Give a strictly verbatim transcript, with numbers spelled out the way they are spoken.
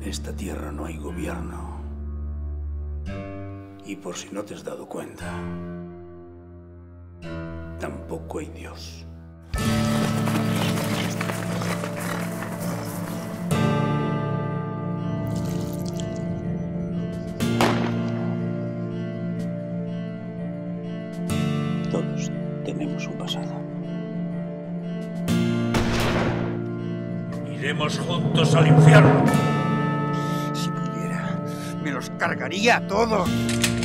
esta tierra no hay gobierno. Y por si no te has dado cuenta, tampoco hay Dios. Todos tenemos un pasado. Iremos juntos al infierno. Si pudiera, me los cargaría a todos.